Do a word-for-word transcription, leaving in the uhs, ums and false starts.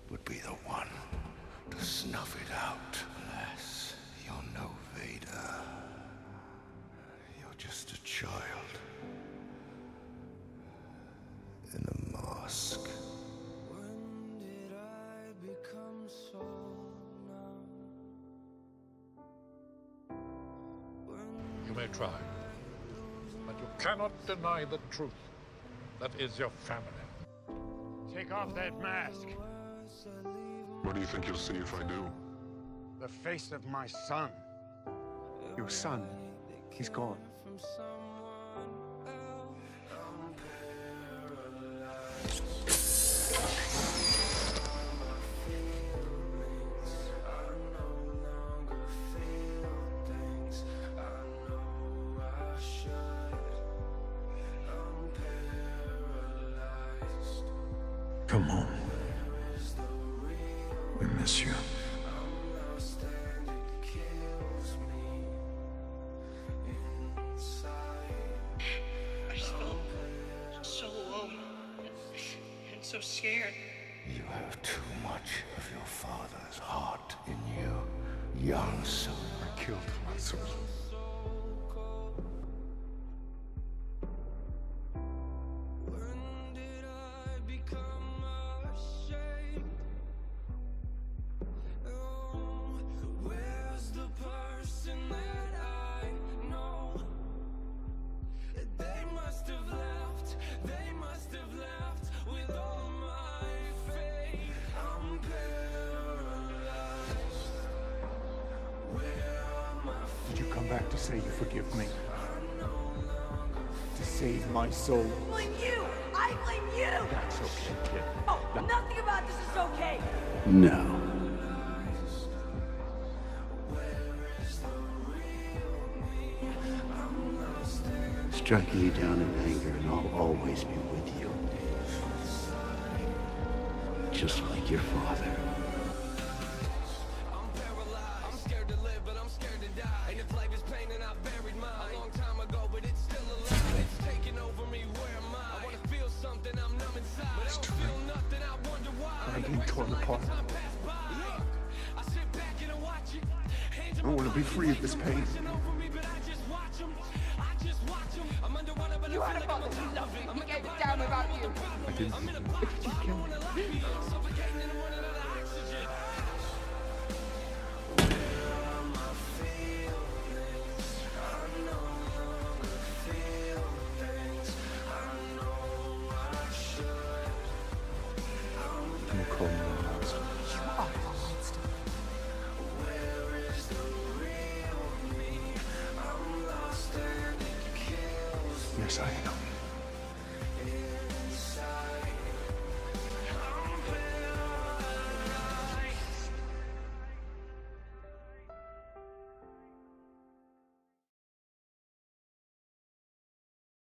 would be the one to snuff it out. Alas, you're no Vader. You're just a child in a mask. When did I become so numb? You may try, but you cannot deny the truth. That is your family. Take off that mask. What do you think you'll see if I do? The face of my son. Your son, he's gone. Come on. We miss you. I just felt so alone and so scared. You have too much of your father's heart in you, young son. I killed my son. When did I become ashamed? Oh, where's the person that I know? They must have left, they must have left with all my faith. I'm paralyzed. Where are my feet? Did you come back to say you forgive me? To save my soul? Blame you! I blame you! That's okay, kid. Oh, nothing about this is okay! No. Striking you down in anger, and I'll always be with you. Just like your father. I'm paralyzed. I'm scared to live, but I'm scared to die. And if life is pain, and I buried mine a long time ago, but it's still alive. It's taking over me. Where am I? I wanna feel something. I'm numb inside. But I don't feel nothing. I wonder why. I'm being torn apart. I sit back and I watch it. Hands I want to be free of this pain. over me, but I just watch 'em. I just watch 'em. I'm underwater, but You had a father who loved you. He gave a damn about you. I didn't. What did you kill me? suffocating and running out of oxygen. You call me a monster. You are a monster. Yes, I am.